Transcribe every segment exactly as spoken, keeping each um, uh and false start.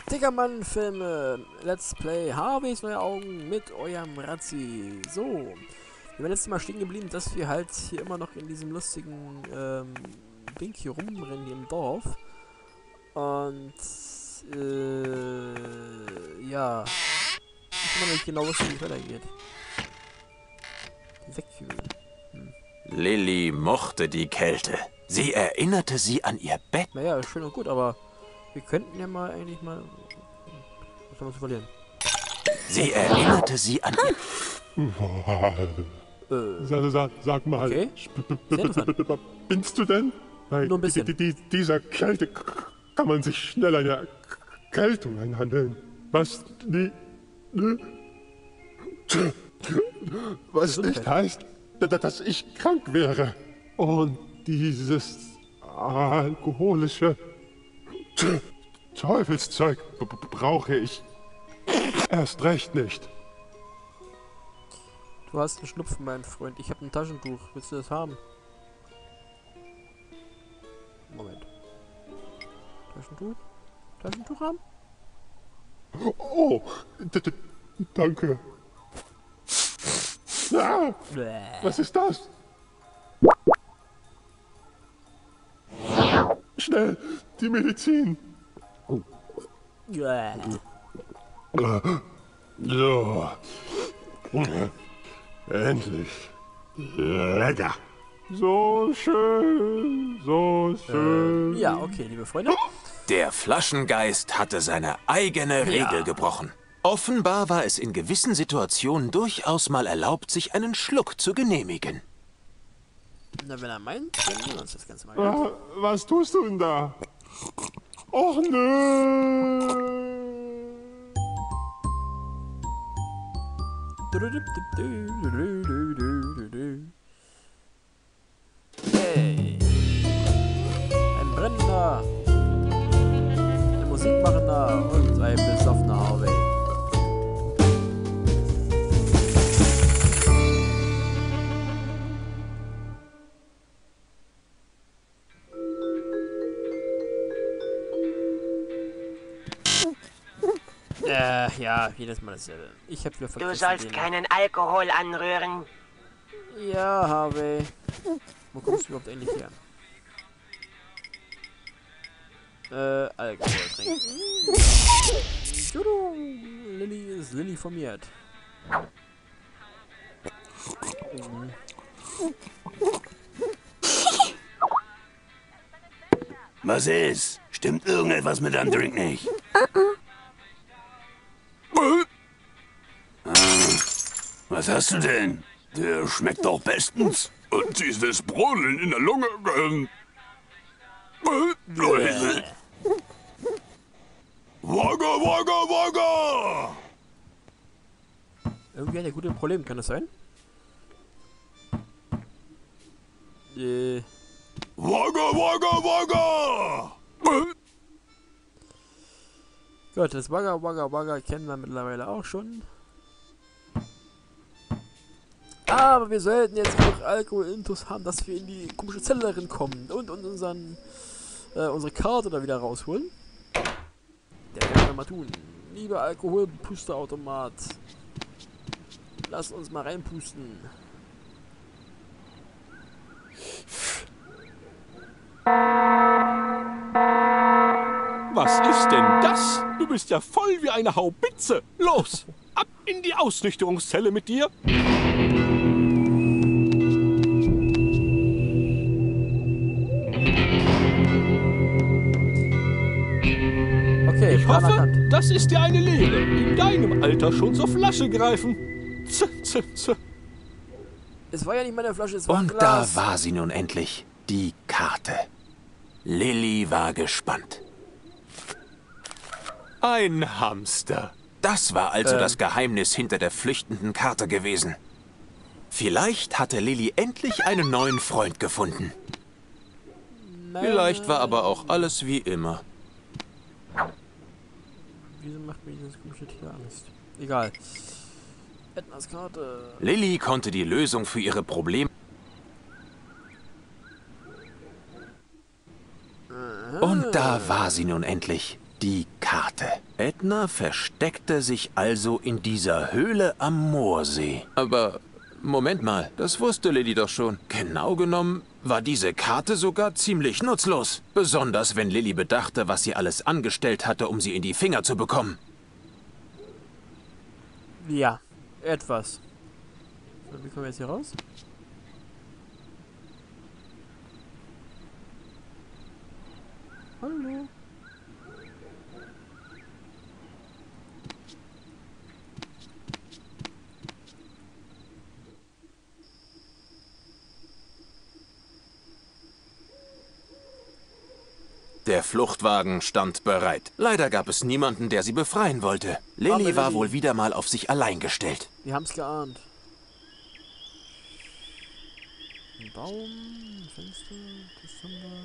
Tickermann Filme, Let's Play Harveys neue Augen mit eurem Razzi. So, wir waren letztes Mal stehen geblieben, dass wir halt hier immer noch in diesem lustigen ähm, Ding hier rumrennen, hier im Dorf. Und, äh, ja, ich kann nicht genau wissen, wie es weitergeht. Wegfühlen. Hm. Lilly mochte die Kälte. Sie erinnerte sie an ihr Bett. Naja, schön und gut, aber wir könnten ja mal eigentlich mal... Was haben wir zu verlieren? Sie erinnerte sie an ihr... Äh, Sag, sag, sag mal, okay. Sehr interessant. Binst du denn? Weil Nur ein bisschen. Die, die, dieser Kälte kann man sich schnell eine Erkältung einhandeln. Was die... Was nicht heißt, dass ich krank wäre. Und dieses alkoholische Teufelszeug brauche ich erst recht nicht. Du hast einen Schnupfen, mein Freund. Ich habe ein Taschentuch. Willst du das haben? Moment. Taschentuch? Taschentuch haben? Oh, danke. Ah, Bäh. was ist das? Schnell, die Medizin. Bäh. So. Endlich. Lecker. So schön, so schön. Ja, okay, liebe Freunde. Der Flaschengeist hatte seine eigene Regel gebrochen. Offenbar war es in gewissen Situationen durchaus mal erlaubt, sich einen Schluck zu genehmigen. Na, wenn er meint, dann nehmen wir uns das Ganze mal. Ah, was tust du denn da? Och nö. Hey. Ein brennender, ein Musikmachender und ein besoffener Harvey. Äh, ja, jedes Mal dasselbe. Ich hab wieder vergessen. Du sollst den- keinen Alkohol anrühren. Ja, Harvey. Wo kommst du überhaupt eigentlich her? Äh, Alkohol trinken. Tudu, Lilly ist Lilly formiert. Mhm. Was ist? Stimmt irgendetwas mit deinem Drink nicht? Was hast du denn? Der schmeckt doch bestens. Und dieses Brodeln in der Lunge... Ähm, Wagga, wagga, wagga! Irgendwie hat er gute Probleme, kann das sein? Äh, Wagga, wagga, wagga! Gut, das Wagga Wagga Wagga kennen wir mittlerweile auch schon. Aber wir sollten jetzt noch Alkohol-Intus haben, dass wir in die komische Zelle darin kommen und, und unseren, äh, unsere Karte da wieder rausholen. Der werden wir mal tun. Lieber Alkoholpusterautomat, lass uns mal reinpusten. Was ist denn das? Du bist ja voll wie eine Haubitze. Los, ab in die Ausnüchterungszelle mit dir. Okay, Ich Plan hoffe, erkannt. das ist dir eine Lehre. In deinem Alter schon zur Flasche greifen. Z, z, z. Es war ja nicht meine Flasche, es war ein Und da Glas. war sie nun endlich, die Karte. Lilly war gespannt. Ein Hamster. Das war also Ähm. das Geheimnis hinter der flüchtenden Karte gewesen. Vielleicht hatte Lilly endlich einen neuen Freund gefunden. Nein. Vielleicht war aber auch alles wie immer. Wieso macht mir dieses komische Tier Angst? Egal. Ednas Karte. Lilly konnte die Lösung für ihre Probleme... Und da war sie nun endlich, die Karte. Karte. Edna versteckte sich also in dieser Höhle am Moorsee. Aber Moment mal, das wusste Lilly doch schon. Genau genommen war diese Karte sogar ziemlich nutzlos. Besonders wenn Lilly bedachte, was sie alles angestellt hatte, um sie in die Finger zu bekommen. Ja, etwas. So, wie kommen wir jetzt hier raus? Hallo. Der Fluchtwagen stand bereit. Leider gab es niemanden, der sie befreien wollte. Lilly war wohl wieder mal auf sich allein gestellt. Wir haben's geahnt. Ein Baum, ein Fenster, das haben wir.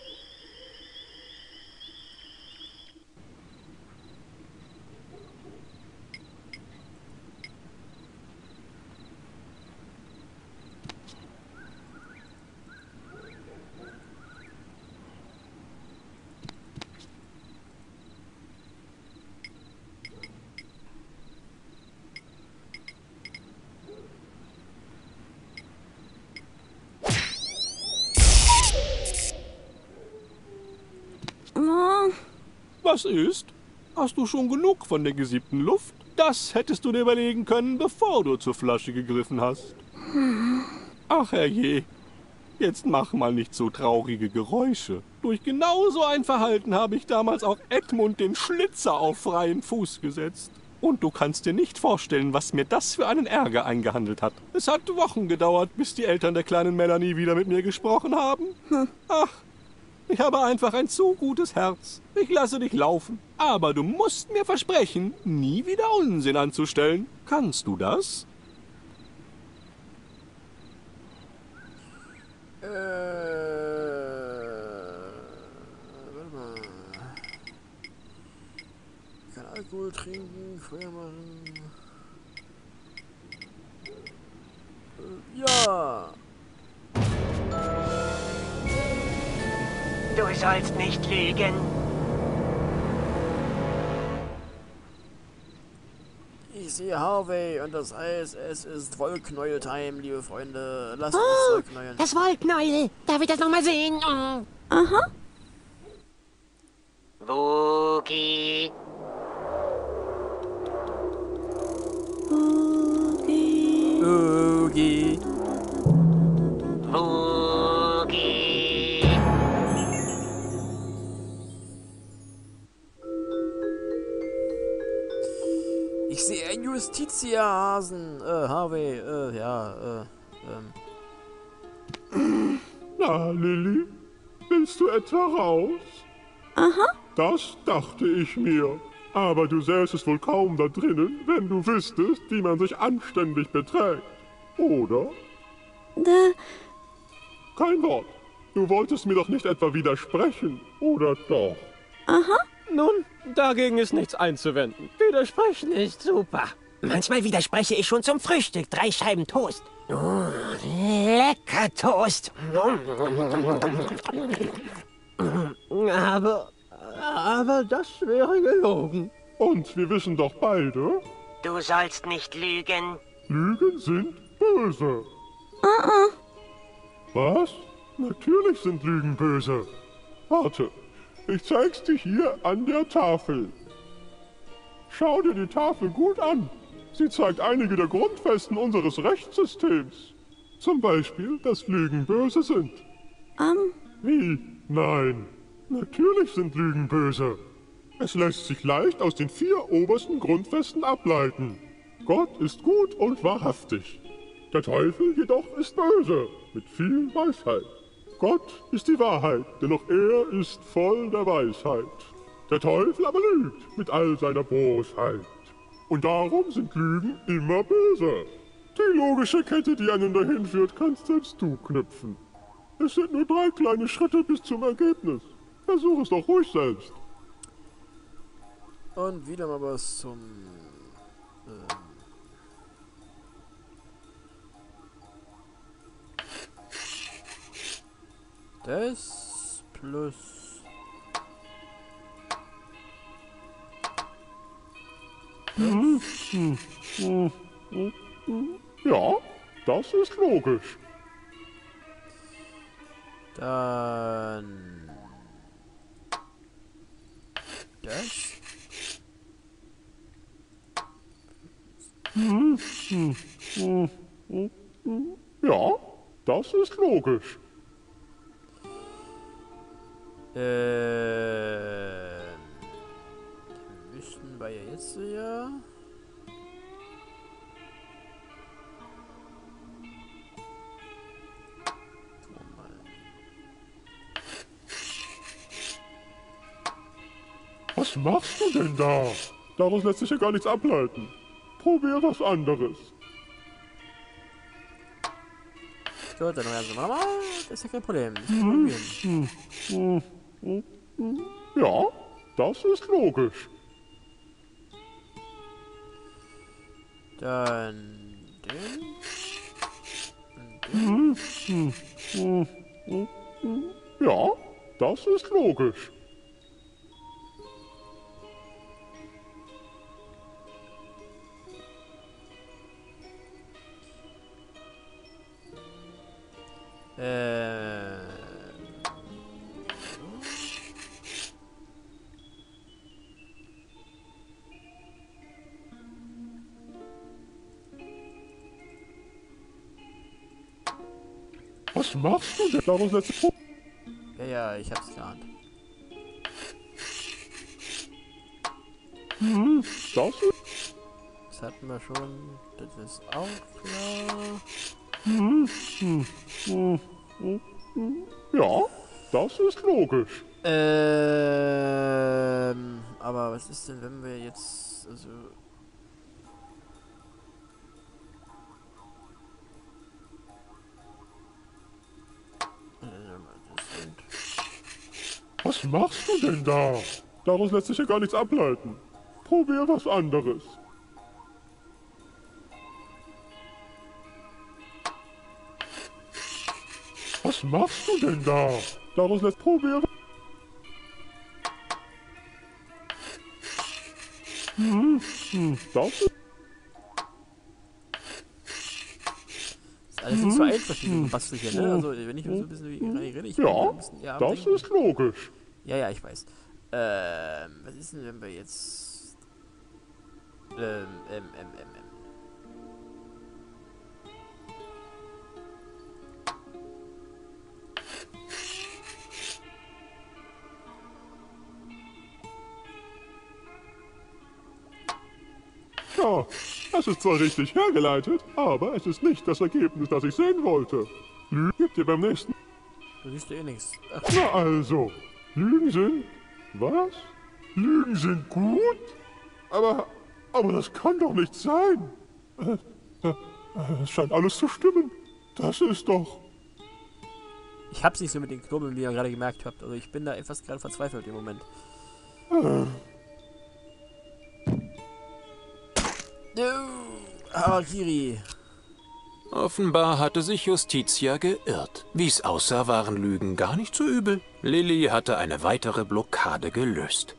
Was ist? Hast du schon genug von der gesiebten Luft? Das hättest du dir überlegen können, bevor du zur Flasche gegriffen hast. Ach herrje, jetzt mach mal nicht so traurige Geräusche. Durch genau so ein Verhalten habe ich damals auch Edmund den Schlitzer auf freien Fuß gesetzt. Und du kannst dir nicht vorstellen, was mir das für einen Ärger eingehandelt hat. Es hat Wochen gedauert, bis die Eltern der kleinen Melanie wieder mit mir gesprochen haben. Ach, ich habe einfach ein zu gutes Herz. Ich lasse dich laufen. Aber du musst mir versprechen, nie wieder Unsinn anzustellen. Kannst du das? Äh. Warte mal. Kein Alkohol trinken, Feuer machen. Äh, ja. Du sollst nicht lügen. Ich sehe Harvey und das heißt, es ist Wollknäuel-Time, liebe Freunde. Lasst Oh, uns Wollknäueln. das Wollknäuel. Darf ich das nochmal sehen? Oh. Aha. Boogie. Okay. Oogie. Boogie. Ich sehe einen Justizierhasen. Äh, Harvey, äh, ja, äh, ähm. Na, Lilly, willst du etwa raus? Aha. Das dachte ich mir. Aber du säßest wohl kaum da drinnen, wenn du wüsstest, wie man sich anständig beträgt. Oder? Da. Kein Wort. Du wolltest mir doch nicht etwa widersprechen, oder doch? Aha. Nun, dagegen ist nichts einzuwenden. Widersprechen ist super. Manchmal widerspreche ich schon zum Frühstück. Drei Scheiben Toast. Oh, lecker Toast. Aber, aber das wäre gelogen. Und wir wissen doch beide, Du sollst nicht lügen. Lügen sind böse. Uh-uh. Was? Natürlich sind Lügen böse. Warte, ich zeig's dir hier an der Tafel. Schau dir die Tafel gut an. Sie zeigt einige der Grundfesten unseres Rechtssystems. Zum Beispiel, dass Lügen böse sind. Ähm, Wie? Nein. Natürlich sind Lügen böse. Es lässt sich leicht aus den vier obersten Grundfesten ableiten. Gott ist gut und wahrhaftig. Der Teufel jedoch ist böse, mit viel Weisheit. Gott ist die Wahrheit, denn auch er ist voll der Weisheit. Der Teufel aber lügt mit all seiner Bosheit. Und darum sind Lügen immer böse. Die logische Kette, die einen dahin führt, kannst selbst du knüpfen. Es sind nur drei kleine Schritte bis zum Ergebnis. Versuch es doch ruhig selbst. Und wieder mal was zum. Ähm, das plus. Hm, hm, hm, hm, hm. Ja, das ist logisch. Dann... Das? Hm, hm, hm, hm, hm. Ja, das ist logisch. Ähm... Wüssten wir ja jetzt ja... Was machst du denn da? Daraus lässt sich ja gar nichts ableiten. Probier was anderes. Gut, dann werden wir nochmal. Das ist ja kein Problem. Das können wir probieren. Hm, hm, hm. Ja, das ist logisch. Dann den. Und den. Hm, hm, hm, hm, hm. Ja, das ist logisch. Äh. Was machst du denn? Daraus lässt sich... Ja, ja, ich hab's geahnt. Hm, das ist... Das hatten wir schon. Das ist auch klar. Hm, hm, hm, hm, hm. Ja, das ist logisch. Ähm. Aber was ist denn, wenn wir jetzt. Also. Das sind. Was machst du denn da? Daraus lässt sich ja gar nichts ableiten. Probier was anderes. Was machst du denn da? Daraus lässt... Probier... Hm, hm, das ist... Das ist alles nicht so einfach, diese Bastelchen, ne? Also, wenn ich so ein bisschen wie Rani rede, ich bin Ja, ein bisschen eher am das Denken. ist logisch. Ja, ja, ich weiß. Ähm, was ist denn, wenn wir jetzt. Ähm, ähm, ähm, ähm, ähm. Ja, es ist zwar richtig hergeleitet, aber es ist nicht das Ergebnis, das ich sehen wollte. Lügen gibt ihr beim nächsten... Du siehst ja eh nichts. Ach, Na also, Lügen sind... Was? Lügen sind gut? Aber... Aber das kann doch nicht sein. Äh, äh, äh, es scheint alles zu stimmen. Das ist doch... ich hab's nicht so mit den Knobeln, wie ihr gerade gemerkt habt. Also, ich bin da etwas gerade verzweifelt im Moment. Äh, Harakiri. Offenbar hatte sich Justitia geirrt. Wie es aussah, waren Lügen gar nicht so übel. Lilly hatte eine weitere Blockade gelöst.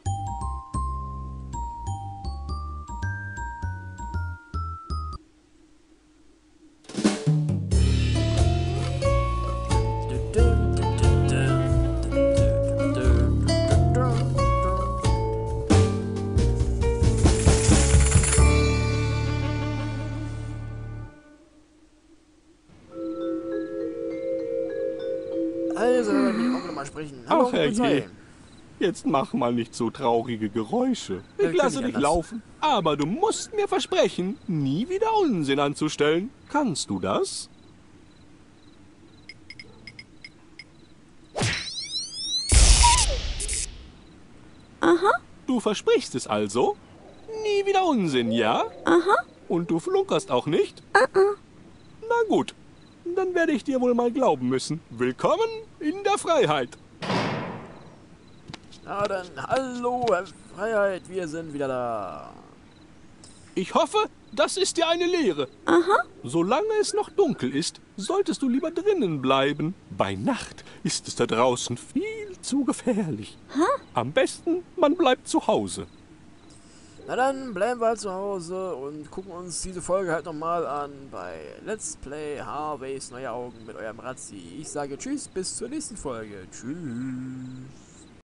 Also, wir werden mit mal sprechen. Hallo, Ach, Herrje. Polizei. Jetzt mach mal nicht so traurige Geräusche. Ja, Ich wir lasse können dich nicht anders. laufen, aber du musst mir versprechen, nie wieder Unsinn anzustellen. Kannst du das? Aha, Du versprichst es also? Nie wieder Unsinn, ja? aha, Und du flunkerst auch nicht? Na gut, dann werde ich dir wohl mal glauben müssen. Willkommen in der Freiheit. Na dann, hallo, Herr Freiheit, wir sind wieder da. Ich hoffe, das ist dir eine Lehre. aha. Solange es noch dunkel ist, solltest du lieber drinnen bleiben. Bei Nacht ist es da draußen viel zu gefährlich. Am besten, man bleibt zu Hause. Na dann bleiben wir halt zu Hause und gucken uns diese Folge halt nochmal an bei Let's Play Harveys Neue Augen mit eurem Razzi. Ich sage tschüss, bis zur nächsten Folge. Tschüss.